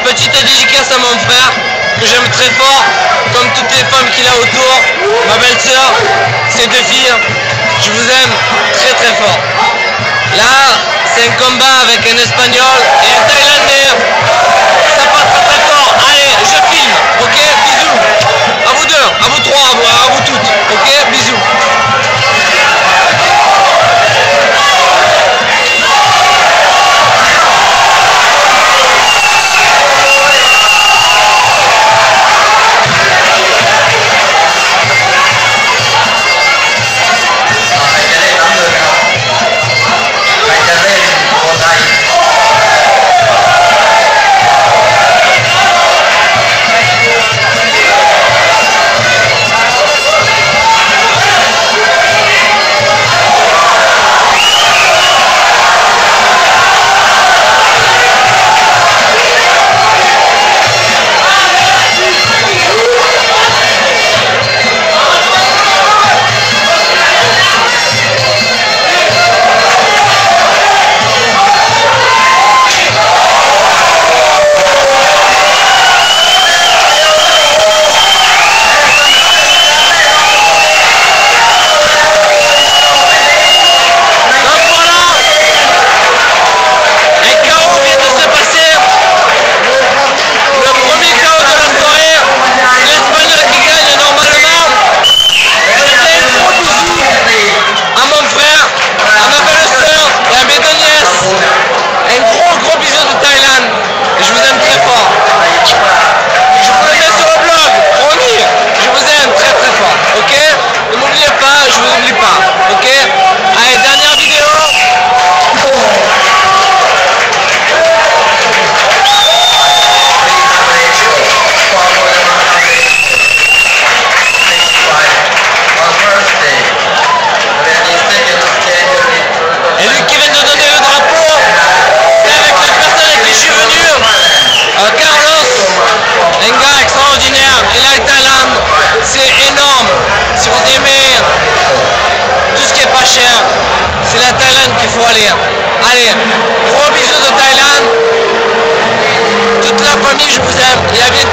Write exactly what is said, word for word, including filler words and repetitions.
petite dédicace à mon frère, que j'aime très fort, comme toutes les femmes qu'il a autour, ma belle-sœur, ses deux filles, je vous aime très très fort. Là, c'est un combat avec un Espagnol et un Thaïlandais. Ça passe très très fort. Allez, je filme, ok? Bisous. À vous deux, à vous trois, à vous, à vous toutes, ok? Bisous. C'est la Thaïlande qu'il faut aller. Allez, gros bisous de Thaïlande. Toute la famille, je vous aime. Et à bientôt.